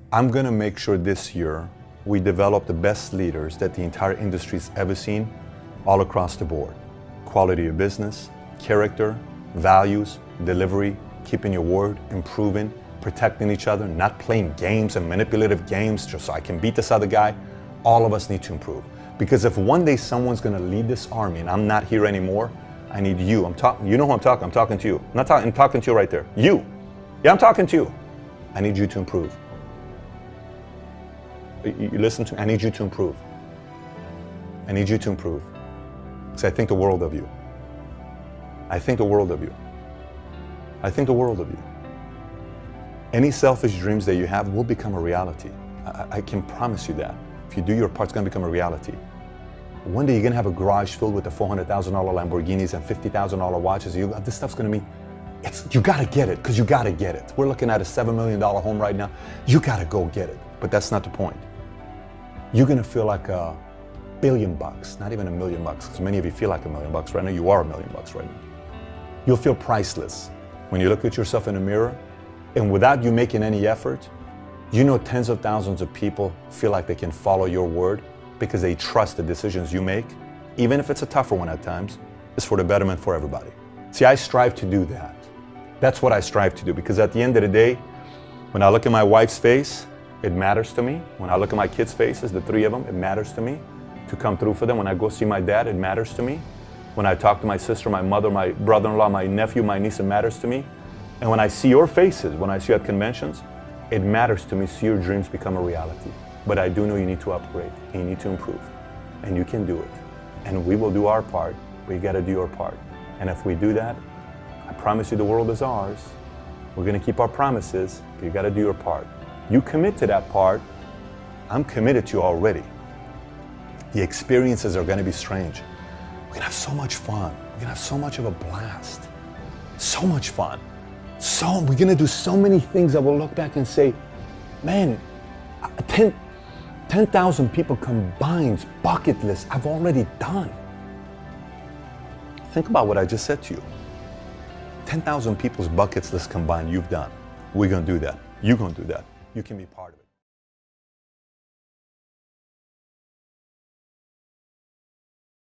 I'm gonna make sure this year we develop the best leaders that the entire industry's ever seen all across the board. Quality of business, character, values, delivery, keeping your word, improving, protecting each other, not playing games and manipulative games just so I can beat this other guy. All of us need to improve. Because if one day someone's gonna lead this army and I'm not here anymore, I need you. You know who I'm talking to you. I'm talking to you right there. You. Yeah, I'm talking to you. I need you to improve. You listen to me, I need you to improve. I need you to improve. Because I think the world of you. I think the world of you. I think the world of you. Any selfish dreams that you have will become a reality. I can promise you that. If you do your part, it's going to become a reality. One day you're going to have a garage filled with the $400,000 Lamborghinis and $50,000 watches. This stuff's going to mean, you got to get it, because you got to get it. We're looking at a $7 million home right now. You got to go get it. But that's not the point. You're going to feel like $1 billion, not even $1 million, because many of you feel like $1 million right now. You are $1 million right now. You'll feel priceless when you look at yourself in the mirror, and without you making any effort, you know tens of thousands of people feel like they can follow your word because they trust the decisions you make, even if it's a tougher one at times. It's for the betterment for everybody. See, I strive to do that. That's what I strive to do, because at the end of the day, when I look at my wife's face, it matters to me. When I look at my kids' faces, the 3 of them, it matters to me to come through for them. When I go see my dad, it matters to me. When I talk to my sister, my mother, my brother-in-law, my nephew, my niece, it matters to me. And when I see your faces, when I see you at conventions, it matters to me to see your dreams become a reality. But I do know you need to upgrade, and you need to improve, and you can do it. And we will do our part, but you gotta do your part. And if we do that, I promise you the world is ours. We're gonna keep our promises, but you gotta do your part. You commit to that part, I'm committed to you already. The experiences are gonna be strange. We're gonna have so much fun. We're gonna have so much of a blast. So much fun. We're gonna do so many things that we'll look back and say, man, 10,000 people combined bucket list I've already done. Think about what I just said to you. 10,000 people's bucket list combined you've done. We're gonna do that. You're gonna do that. You can be part of it.